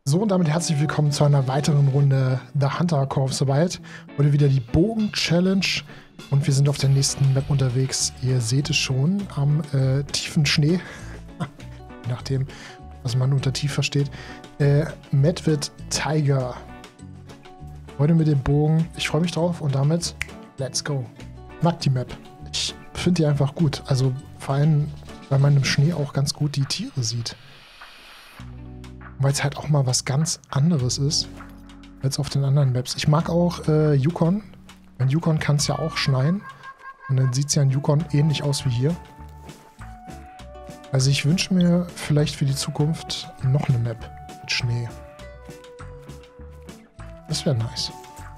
So, und damit herzlich willkommen zu einer weiteren Runde The Hunter Corps Arbeit. Heute wieder die Bogen-Challenge und wir sind auf der nächsten Map unterwegs. Ihr seht es schon am tiefen Schnee, je nachdem, was man unter tief versteht. Medved Tiger. Heute mit dem Bogen. Ich freue mich drauf und damit let's go. Ich mag die Map. Ich finde die einfach gut. Also vor allem, weil man im Schnee auch ganz gut die Tiere sieht. Weil es halt auch mal was ganz anderes ist als auf den anderen Maps. Ich mag auch Yukon. In Yukon kann es ja auch schneien. Und dann sieht es ja in Yukon ähnlich aus wie hier. Also ich wünsche mir vielleicht für die Zukunft noch eine Map mit Schnee. Das wäre nice.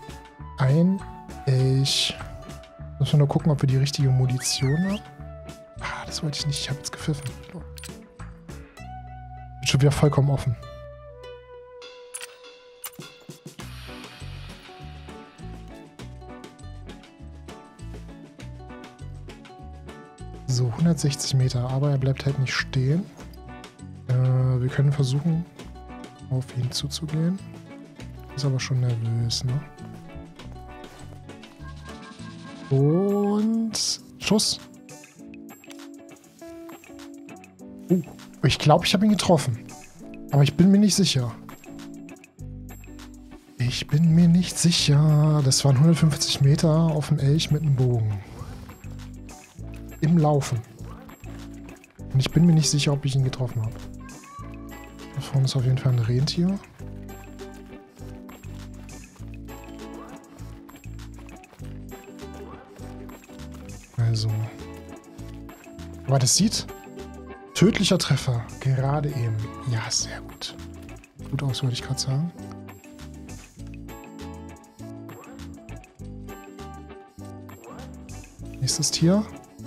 Ich muss nur gucken, ob wir die richtige Munition haben. Ah, das wollte ich nicht. Ich habe jetzt gepfiffen. Bin schon wieder vollkommen offen. So, 160 Meter, aber er bleibt halt nicht stehen. Wir können versuchen, auf ihn zuzugehen. Ist aber schon nervös, ne? Und Schuss. Ich glaube, ich habe ihn getroffen. Aber ich bin mir nicht sicher. Ich bin mir nicht sicher. Das waren 150 Meter auf dem Elch mit einem Bogen. Im Laufen. Und ich bin mir nicht sicher, ob ich ihn getroffen habe. Da vorne ist auf jeden Fall ein Rentier. Also. Aber das sieht tödlicher Treffer. Gerade eben. Ja, sehr gut. Gut aus, wollte ich gerade sagen. Nächstes Tier.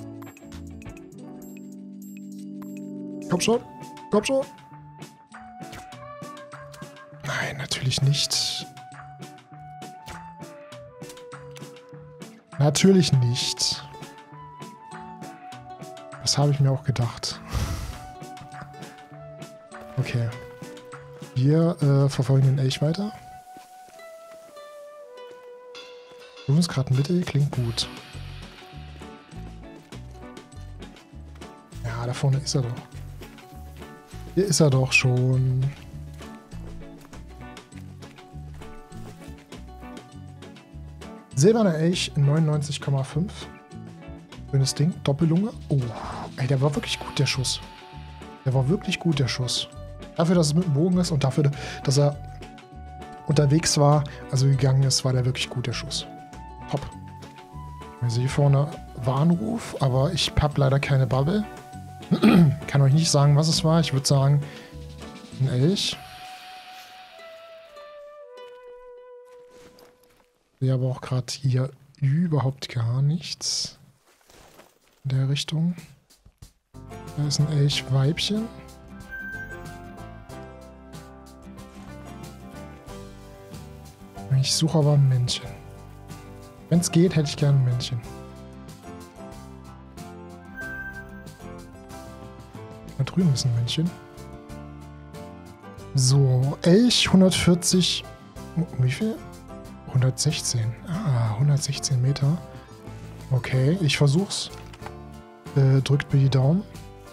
Komm schon. Komm schon. Nein, natürlich nicht. Natürlich nicht. Das habe ich mir auch gedacht. Okay. Wir verfolgen den Elch weiter. Du bist gerade Mitte, klingt gut. Ja, da vorne ist er doch. Hier ist er doch schon. Silberner Elch 99,5. Schönes Ding. Doppellunge. Oh, ey, der war wirklich gut, der Schuss. Der war wirklich gut, der Schuss. Dafür, dass es mit dem Bogen ist und dafür, dass er unterwegs war, also gegangen ist, war der wirklich gut, der Schuss. Top. Also hier vorne Warnruf, aber ich habe leider keine Bubble. Kann euch nicht sagen, was es war. Ich würde sagen, ein Elch. Ich sehe aber auch gerade hier überhaupt gar nichts in der Richtung. Da ist ein Elchweibchen. Ich suche aber ein Männchen. Wenn es geht, hätte ich gerne ein Männchen. Da drüben ist ein Männchen. So, Elch 140. Wie viel? 116. Ah, 116 Meter. Okay, ich versuch's. Drückt mir die Daumen.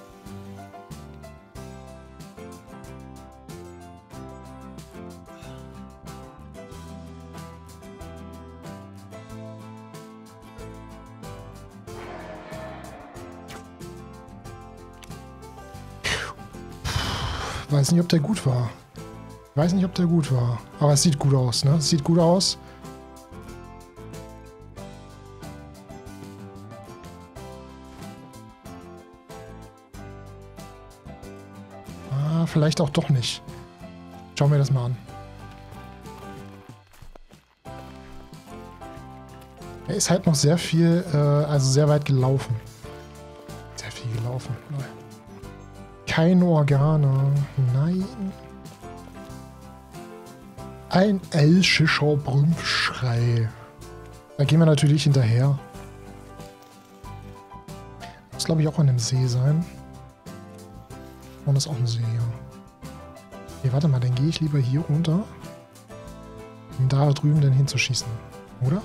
Weiß nicht, ob der gut war. Weiß nicht, ob der gut war. Aber es sieht gut aus, ne? Es sieht gut aus. Ah, vielleicht auch doch nicht. Schauen wir das mal an. Er ist halt noch sehr viel, also sehr weit gelaufen. Sehr viel gelaufen. Keine Organe. Nein. Ein elchischer Brümpfschrei. Da gehen wir natürlich hinterher. Muss, glaube ich, auch an dem See sein. Und das ist auch ein See, ja. Okay, warte mal, dann gehe ich lieber hier runter, um da drüben dann hinzuschießen. Oder?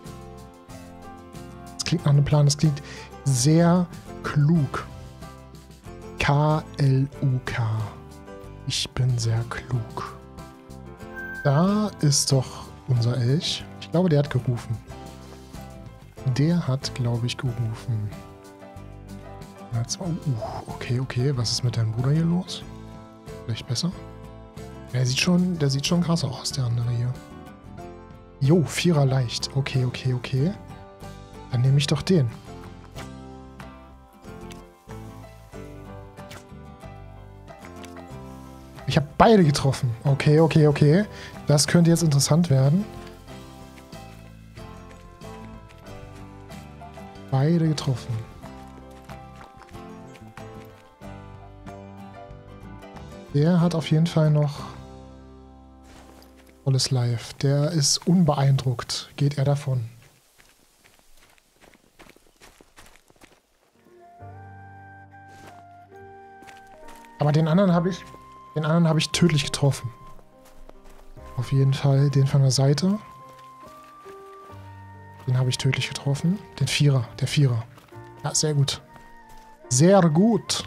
Das klingt nach einem Plan. Das klingt sehr klug. K-L-U-K. Ich bin sehr klug. Da ist doch unser Elch. Ich glaube, der hat gerufen. Der hat, glaube ich, gerufen. Okay, okay. Was ist mit deinem Bruder hier los? Vielleicht besser? Der sieht schon krasser aus, der andere hier. Jo, 4er leicht. Okay, okay, okay. Dann nehme ich doch den. Ich habe beide getroffen. Okay, okay, okay. Das könnte jetzt interessant werden. Beide getroffen. Der hat auf jeden Fall noch volles Live. Der ist unbeeindruckt. Geht er davon. Aber den anderen habe ich tödlich getroffen. Auf jeden Fall den von der Seite. Den habe ich tödlich getroffen. Den Vierer, der Vierer. Ja, sehr gut. Sehr gut.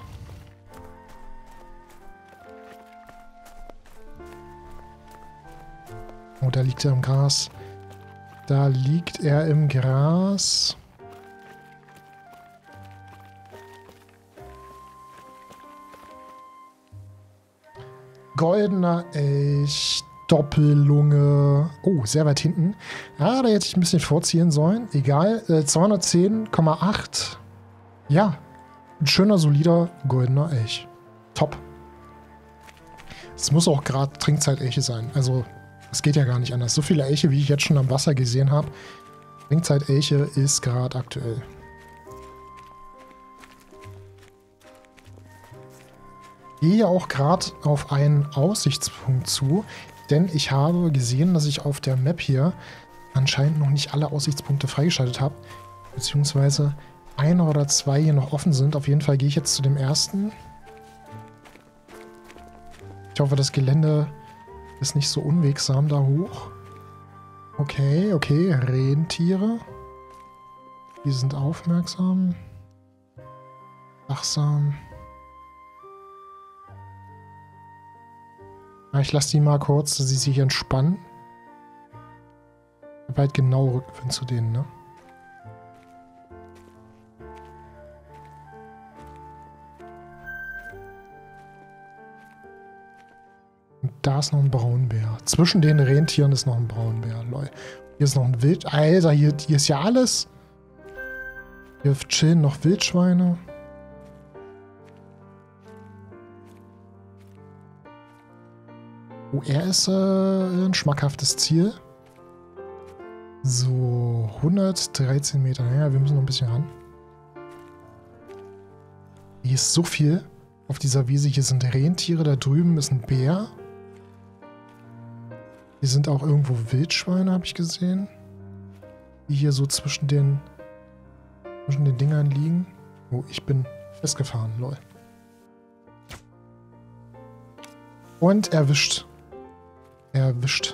Oh, da liegt er im Gras. Da liegt er im Gras. Goldener Elch, Doppellunge. Oh, sehr weit hinten. Ah, da hätte ich ein bisschen vorziehen sollen. Egal. 210,8. Ja. Ein schöner, solider, goldener Elch. Top. Es muss auch gerade Trinkzeit-Elche sein. Also, es geht ja gar nicht anders. So viele Elche, wie ich jetzt schon am Wasser gesehen habe. Trinkzeit-Elche ist gerade aktuell. Ich gehe auch gerade auf einen Aussichtspunkt zu, denn ich habe gesehen, dass ich auf der Map hier anscheinend noch nicht alle Aussichtspunkte freigeschaltet habe, beziehungsweise einer oder zwei hier noch offen sind. Auf jeden Fall gehe ich jetzt zu dem ersten. Ich hoffe, das Gelände ist nicht so unwegsam da hoch. Okay, okay, Rentiere. Die sind aufmerksam. Wachsam. Ich lasse die mal kurz, dass sie sich entspannen. Bald genau Rückwind zu denen, ne? Und da ist noch ein Braunbär. Zwischen den Rentieren ist noch ein Braunbär, lol. Hier ist noch ein Wild... Alter, hier ist ja alles. Hier chillen noch Wildschweine. Oh, er ist ein schmackhaftes Ziel. So, 113 Meter. Ja, wir müssen noch ein bisschen ran. Hier ist so viel auf dieser Wiese. Hier sind Rentiere, da drüben ist ein Bär. Hier sind auch irgendwo Wildschweine, habe ich gesehen. Die hier so zwischen den Dingern liegen. Oh, ich bin festgefahren, lol. Und erwischt. Erwischt.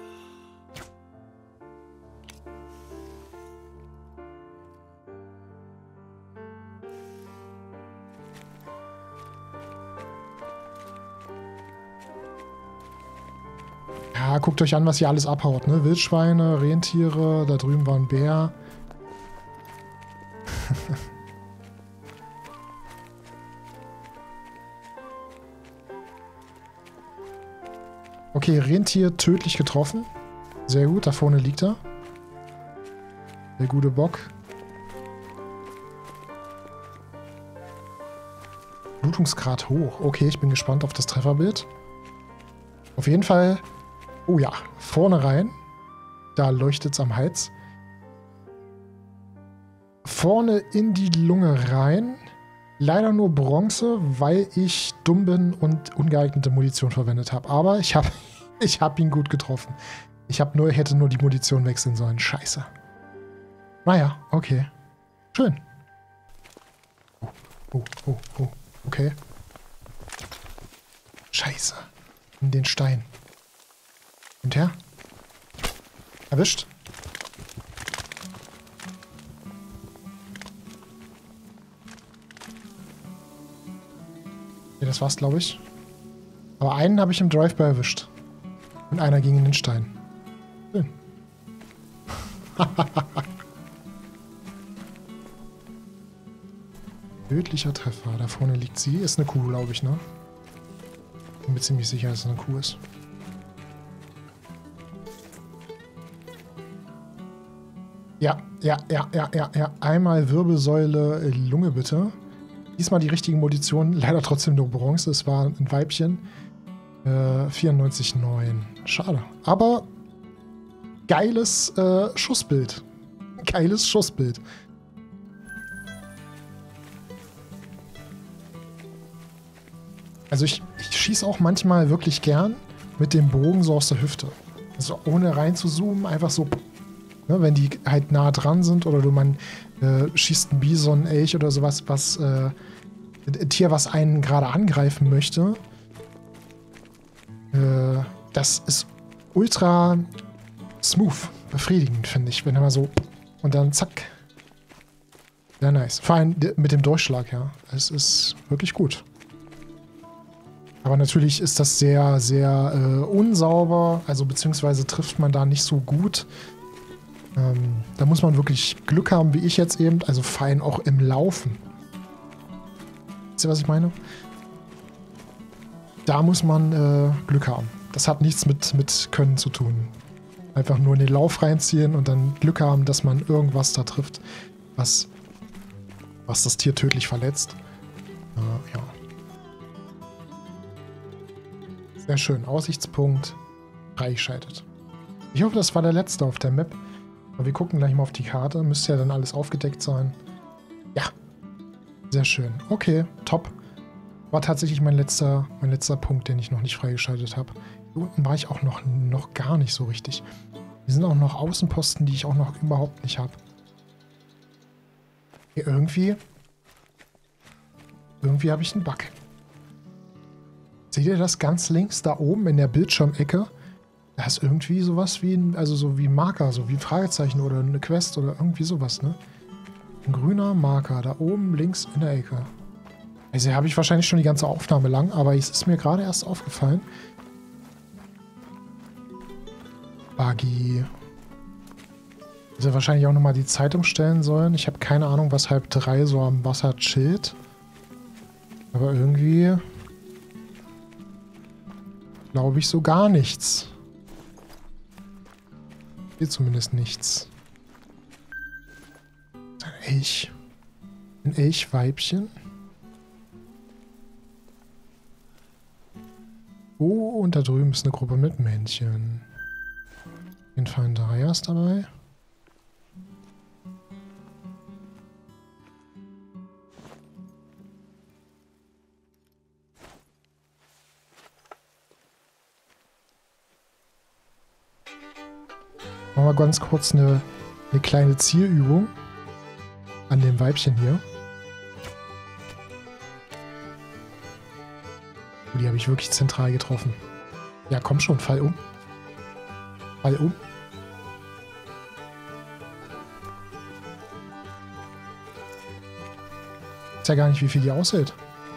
Ja, guckt euch an, was hier alles abhaut, ne? Wildschweine, Rentiere, da drüben war ein Bär. Okay, Rentier tödlich getroffen. Sehr gut, da vorne liegt er. Der gute Bock. Blutungsgrad hoch. Okay, ich bin gespannt auf das Trefferbild. Auf jeden Fall... Oh ja, vorne rein. Da leuchtet es am Hals. Vorne in die Lunge rein. Leider nur Bronze, weil ich dumm bin und ungeeignete Munition verwendet habe. Aber ich hab ihn gut getroffen. Ich hätte nur die Munition wechseln sollen. Scheiße. Naja, okay. Schön. Oh. Okay. Scheiße. in den Stein. Und her. Erwischt. Okay, das war's, glaube ich. Aber einen habe ich im Drive-By erwischt. Und einer ging in den Stein. Schön. Tödlicher Treffer. Da vorne liegt sie. Ist eine Kuh, glaube ich, ne? Bin mir ziemlich sicher, dass es eine Kuh ist. Ja. Einmal Wirbelsäule, Lunge bitte. Diesmal die richtigen Munition. Leider trotzdem nur Bronze. Es war ein Weibchen. 94,9. Schade. Aber geiles Schussbild. Geiles Schussbild. Also ich schieße auch manchmal wirklich gern mit dem Bogen so aus der Hüfte. Also ohne rein zu zoomen, einfach so, ne, wenn die halt nah dran sind oder man schießt einen Bison, Elch oder sowas, was ein Tier, was einen gerade angreifen möchte. Das ist ultra smooth, befriedigend, finde ich, wenn er mal so und dann zack. Sehr nice. Vor allem mit dem Durchschlag, ja. Es ist wirklich gut. Aber natürlich ist das sehr, sehr unsauber, also beziehungsweise trifft man da nicht so gut. Da muss man wirklich Glück haben, wie ich jetzt eben, also vor allem auch im Laufen. Wisst ihr, was ich meine? Da muss man Glück haben. Das hat nichts mit Können zu tun. Einfach nur in den Lauf reinziehen und dann Glück haben, dass man irgendwas da trifft, was das Tier tödlich verletzt. Ja. Sehr schön. Aussichtspunkt freigeschaltet. Ich hoffe, das war der letzte auf der Map. Aber wir gucken gleich mal auf die Karte. Müsste ja dann alles aufgedeckt sein. Ja. Sehr schön. Okay, top. War tatsächlich mein letzter Punkt, den ich noch nicht freigeschaltet habe. Hier unten war ich auch noch gar nicht so richtig. Hier sind auch noch Außenposten, die ich auch noch überhaupt nicht habe. Hier irgendwie habe ich einen Bug. Seht ihr das ganz links da oben in der Bildschirmecke? Da ist irgendwie sowas wie so wie ein Marker, so wie ein Fragezeichen oder eine Quest oder irgendwie sowas, ne? Ein grüner Marker da oben links in der Ecke. Also habe ich wahrscheinlich schon die ganze Aufnahme lang, aber es ist mir gerade erst aufgefallen. Buggy. Ich hätte wahrscheinlich auch nochmal die Zeit umstellen sollen. Ich habe keine Ahnung, was 2:30 so am Wasser chillt. Aber irgendwie glaube ich so gar nichts. Hier zumindest nichts. Ein Elch. Ein Elchweibchen. Oh, und da drüben ist eine Gruppe mit Männchen. Den Feind Dreier ist dabei. Machen wir ganz kurz eine kleine Zielübung an dem Weibchen hier. Oh, die habe ich wirklich zentral getroffen. Ja, komm schon, fall um. Fall um. Ich weiß ja gar nicht, wie viel die aushält.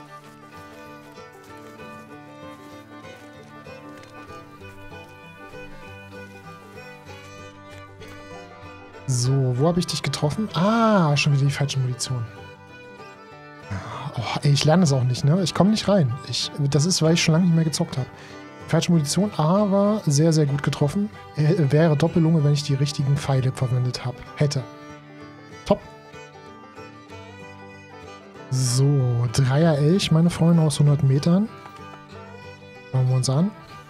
So, wo habe ich dich getroffen? Ah, schon wieder die falsche Munition. Oh, ey, ich lerne es auch nicht, ne? Ich komme nicht rein. Das ist, weil ich schon lange nicht mehr gezockt habe. Falsche Munition, aber sehr, sehr gut getroffen. Wäre Doppellunge, wenn ich die richtigen Pfeile verwendet habe. Hätte. Top. So, Dreier Elch, meine Freunde, aus 100 Metern. Schauen wir uns an.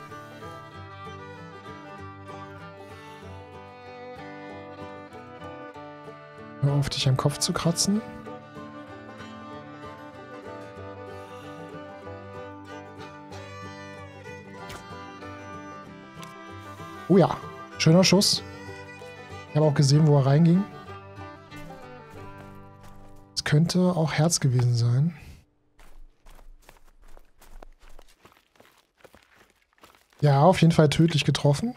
Hör auf, dich am Kopf zu kratzen. Oh ja, schöner Schuss. Ich habe auch gesehen, wo er reinging. Es könnte auch Herz gewesen sein. Ja, auf jeden Fall tödlich getroffen.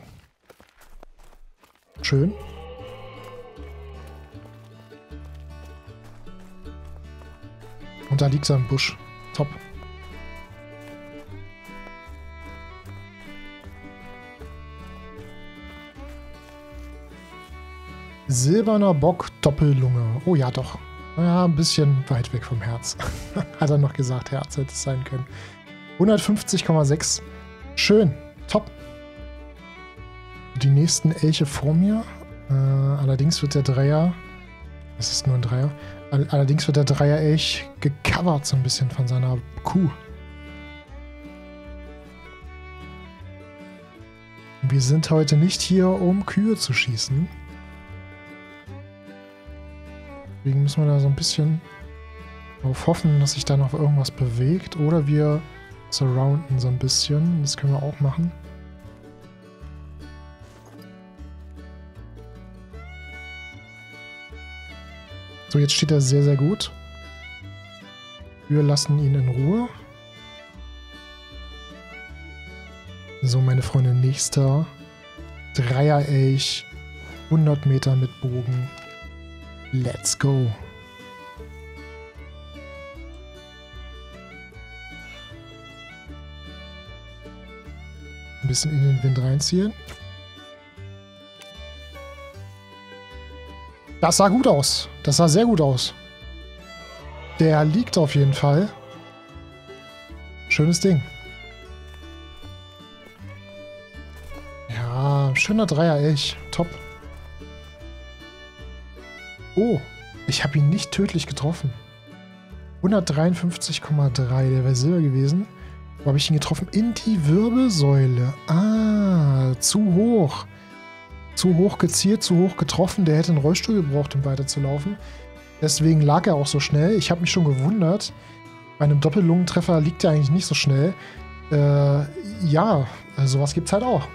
Schön. Und da liegt er im Busch. Top. Silberner Bock, Doppellunge. Oh ja, doch. Ja, ein bisschen weit weg vom Herz. Hat er noch gesagt, Herz hätte es sein können. 150,6. Schön. Top. Die nächsten Elche vor mir. Allerdings wird der Dreier... Es ist nur ein Dreier. Allerdings wird der Dreier-Elch gecovert so ein bisschen von seiner Kuh. Wir sind heute nicht hier, um Kühe zu schießen. Deswegen müssen wir da so ein bisschen darauf hoffen, dass sich da noch irgendwas bewegt. Oder wir surrounden so ein bisschen. Das können wir auch machen. So, jetzt steht er sehr, sehr gut. Wir lassen ihn in Ruhe. So, meine Freunde, nächster Dreier-Elch. 100 Meter mit Bogen. Let's go. Ein bisschen in den Wind reinziehen. Das sah gut aus. Das sah sehr gut aus. Der liegt auf jeden Fall. Schönes Ding. Ja, schöner Dreier-Elch. Top. Oh, ich habe ihn nicht tödlich getroffen. 153,3, der wäre Silber gewesen. Wo habe ich ihn getroffen? In die Wirbelsäule. Ah, zu hoch. Zu hoch gezielt, zu hoch getroffen. Der hätte einen Rollstuhl gebraucht, um weiterzulaufen. Deswegen lag er auch so schnell. Ich habe mich schon gewundert. Bei einem Doppellungentreffer liegt er eigentlich nicht so schnell. Ja, sowas gibt es halt auch.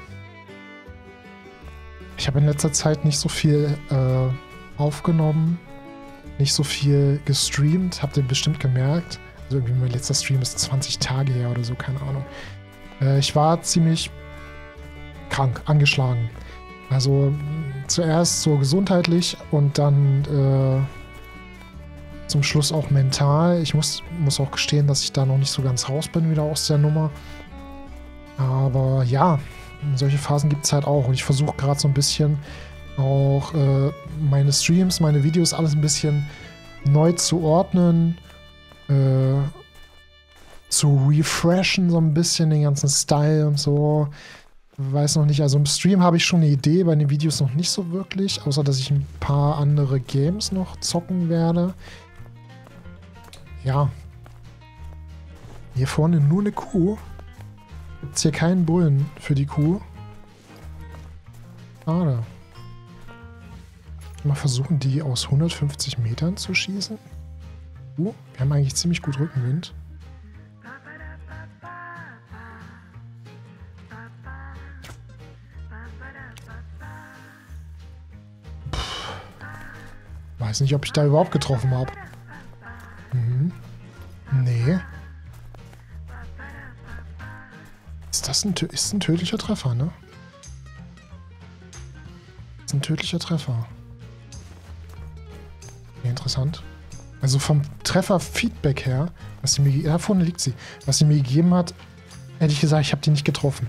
Ich habe in letzter Zeit nicht so viel aufgenommen, nicht so viel gestreamt. Habt ihr bestimmt gemerkt. Also irgendwie mein letzter Stream ist 20 Tage her oder so, keine Ahnung. Ich war ziemlich krank, angeschlagen. Also zuerst so gesundheitlich und dann zum Schluss auch mental. Ich muss auch gestehen, dass ich da noch nicht so ganz raus bin wieder aus der Nummer. Aber ja, solche Phasen gibt es halt auch. Und ich versuche gerade so ein bisschen auch meine Streams, meine Videos, alles ein bisschen neu zu ordnen, zu refreshen so ein bisschen, den ganzen Style und so. Weiß noch nicht, also im Stream habe ich schon eine Idee, bei den Videos noch nicht so wirklich, außer dass ich ein paar andere Games noch zocken werde. Ja. Hier vorne nur eine Kuh. Gibt es hier keinen Bullen für die Kuh. Schade. Mal versuchen, die aus 150 Metern zu schießen. Wir haben eigentlich ziemlich gut Rückenwind. Weiß nicht, ob ich da überhaupt getroffen habe. Nee. Ist ein tödlicher Treffer, ne? Ist ein tödlicher Treffer. Ja, interessant. Also vom Treffer-Feedback her, was sie mir... Da vorne liegt sie. Was sie mir gegeben hat, hätte ich gesagt, ich habe die nicht getroffen.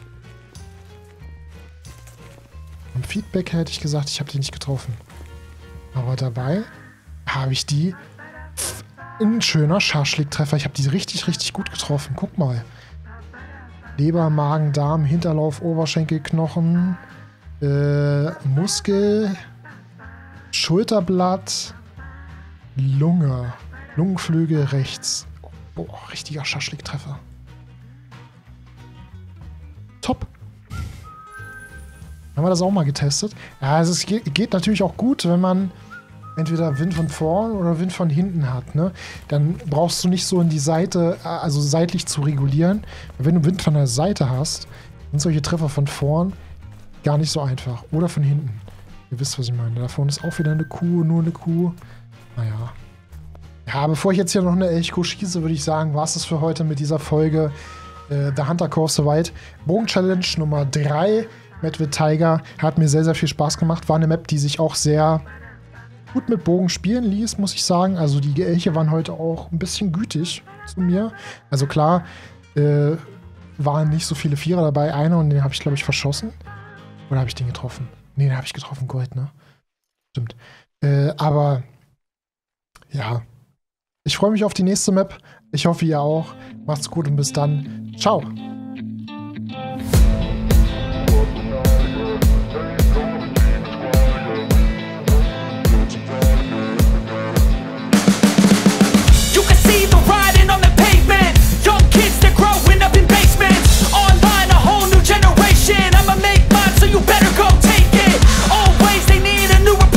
Vom Feedback her hätte ich gesagt, ich habe die nicht getroffen. Aber dabei habe ich die... Ein schöner Schaschlik-Treffer. Ich habe die richtig, richtig gut getroffen. Guck mal. Leber, Magen, Darm, Hinterlauf, Oberschenkelknochen, Muskel, Schulterblatt, Lunge, Lungenflügel rechts. Boah, richtiger Schaschlik-Treffer. Top. Haben wir das auch mal getestet? Ja, also es geht natürlich auch gut, wenn man entweder Wind von vorn oder Wind von hinten hat, ne? Dann brauchst du nicht so in die Seite, also seitlich zu regulieren. Wenn du Wind von der Seite hast, sind solche Treffer von vorn gar nicht so einfach. Oder von hinten. Ihr wisst, was ich meine. Da vorne ist auch wieder eine Kuh, nur eine Kuh. Naja. Ja, bevor ich jetzt hier noch eine Elchkuh schieße, würde ich sagen, war es das für heute mit dieser Folge. The Hunter Cove soweit. Bogen-Challenge Nummer 3, Met with Tiger. Hat mir sehr, sehr viel Spaß gemacht. War eine Map, die sich auch sehr gut mit Bogen spielen ließ, muss ich sagen. Also die Elche waren heute auch ein bisschen gütig zu mir. Also klar, waren nicht so viele Vierer dabei. Einer und den habe ich, glaube ich, verschossen. Oder habe ich den getroffen? Nee, den habe ich getroffen. Gold, ne? Stimmt. Aber ja, ich freue mich auf die nächste Map. Ich hoffe, ihr auch. Macht's gut und bis dann. Ciao.